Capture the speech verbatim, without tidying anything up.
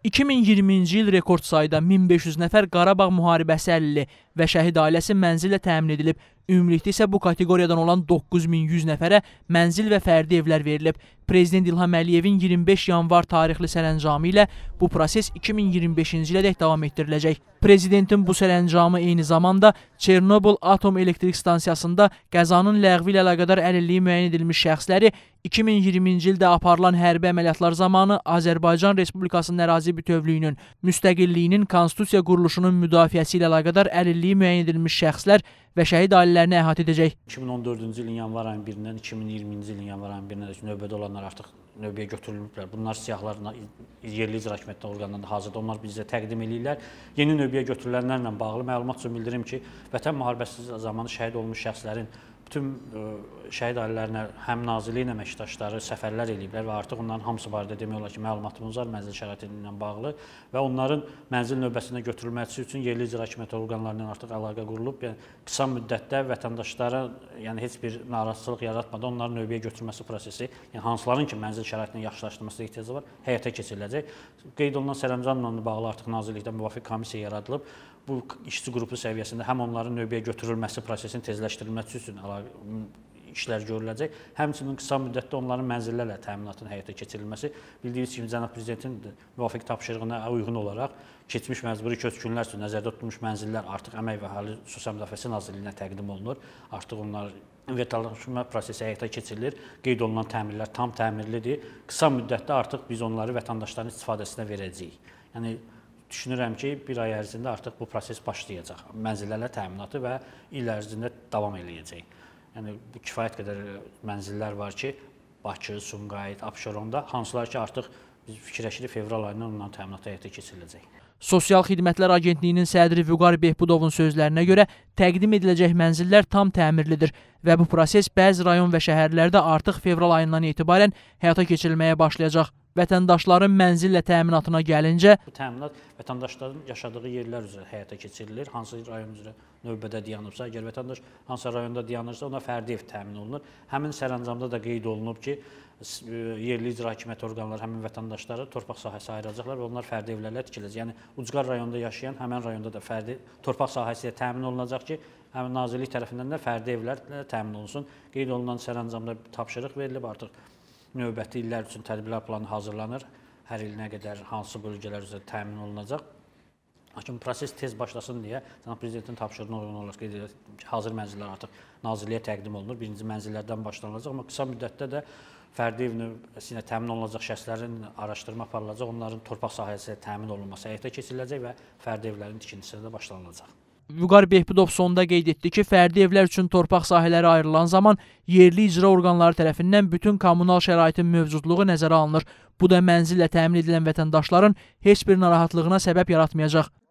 iki min iyirminci il rekord sayda min beş yüz nəfər Qarabağ müharibəsi əlilli və şəhid ailəsi mənzillə təmin edilib. Ümumilikdə isə bu kateqoriyadan olan doqquz min yüz nəfərə mənzil və fərdi evlər verilib. Prezident İlham Əliyevin iyirmi beş yanvar tarixli sərəncamı ilə bu proses iki min iyirmi beşinci ilədək davam etdiriləcək. Prezidentin bu sərəncamı eyni zamanda Çernobıl Atom Elektrik Stansiyasında qəzanın ləğvi ilə əlaqədar əlilliyi müəyyən edilmiş şəxsləri iki min iyirminci ildə aparılan hərbi əməliyyatlar zamanı Azərbaycan Respublikasının ərazi bütövlüyünün, müstəqilliyinin, konstitusiya quruluşunun müdafiəsi ilə əlaqədar əlilliyi müəyyən edilmiş şəxslər və şəhid ailələrini əhatə edəcək. iki min on dördüncü ilin yanvar ayının birindən iki min iyirminci ilin yanvar ayının birindən növbədə olanlar artıq növbəyə götürülüblər. Bunlar siyahılar yerli icra hakimiyyəti orqanlarında hazırda onlar bizə təqdim edirlər. Yeni növbəyə götürülənlərlə bağlı məlumat üçün bildirim ki, Vətən müharibəsi zamanı şəhid olmuş şəxslərin bütün şəhid ailələrinə həm nazirliyin əməkdaşları səfərlər ediblər və artıq onların hamısı barədə demək olar ki, məlumatımız var mənzil şəraiti ilə bağlı və onların mənzil növbəsinə götürülməsi üçün yerli icra hakimiyyəti orqanlarından artıq əlaqə qurulub. Yəni qısa müddətdə vətəndaşlara yəni heç bir narazıçılıq yaratmadan onların növbəyə götürülməsi prosesi, yəni hansıların ki mənzil şəraitinin yaxşılaşdırılmasına ehtiyacı var, həyata keçiriləcək. Qeyd olunan sərəncamla bağlı artıq nazirlikdən müvafiq komissiya yaradılıb. Bu işçi qrupu səviyyəsində həm onların növbəyə götürülməsi prosesinin tezləşdirilməsi üçün işlər görüləcək. Həmçinin qısa müddətdə onların mənzillərlə təminatının həyata keçirilməsi bildiyiniz kimi Cənab Prezidentin müvafiq tapşırığına uyğun olaraq keçmiş məcburi köçkünlər üçün nəzərdə tutulmuş mənzillər artıq Əmək və Əhali Sosial Müdafiəsi Nazirliyinə təqdim olunur. Artıq onlar inventarlaşdırma prosesi həyata keçirilir. Qeyd olunan təmirlər tam təmirlidir. Qısa müddətdə artıq biz onları vətəndaşların istifadəsinə verəcəyik. Yəni düşünürəm ki, bir ay ərzində artıq bu proses başlayacaq. Mənzillərlə təminatı və il ərzində davam eləyəcək. Yəni bu kifayət qədər mənzillər var ki, Bakı, Sumqayıt, Abşeronda, hansılar ki artıq biz fikirləşirik fevral ayından onların təminatı həyata keçiriləcək. Sosial Xidmətlər Agentliyinin sədri Vüqar Behbudovun sözlərinə görə təqdim ediləcək mənzillər tam təmirlidir və bu proses bəzi rayon və şəhərlərdə artıq fevral ayından etibarən həyata keçirilməyə başlayacaq. Vətəndaşların mənzillə təminatına gəlincə, bu təminat vətəndaşların yaşadığı yerlər üzrə həyata keçirilir. Hansı rayon üzrə növbədə dayanıbsa, əgər vətəndaş hansı rayonda dayanırsa, ona fərdi ev təmin olunur. Həmin sərəncamda da qeyd olunub ki, yerli icra hakimiyyəti orqanları həmin vətəndaşları torpaq sahəsi ayıracaqlar və onlar fərdi evlərlə tikiləcək. Yəni ucqar rayonda yaşayan həmin rayonda da fərdi torpaq sahəsi ilə təmin olunacaq ki, həmin nazirlik tərəfindən də fərdi evlərlə təmin olunsun. Qeyd olunan sərəncamda tapşırıq verilib artıq. Növbəti illər üçün tədbirlər planı hazırlanır. Hər il nə qədər hansı bölgələr üzrə təmin olunacaq. Lakin proses tez başlasın deyə Cənab Prezidentin tapşırığına uyğun olaraq qeyd edirəm ki, hazır mənzillər artıq nazirliyə təqdim olunur. Birinci mənzillərdən başlanılacaq, amma qısa müddətdə də fərdi ev növbəsi ilə təmin olunacaq şəxslərin araşdırma aparılacaq, onların torpaq sahəsi təmin olunması həyata keçiriləcək və fərdi evlərin tikintisinə də başlanılacaq. Vüqar Behbudov sonda qeyd etdi ki, fərdi evlər üçün torpaq sahələri ayrılan zaman yerli icra orqanları tərəfindən bütün kommunal şəraitin mövcudluğu nəzərə alınır. Bu da mənzillə təmin edilən vətəndaşların heç bir narahatlığına səbəb yaratmayacaq.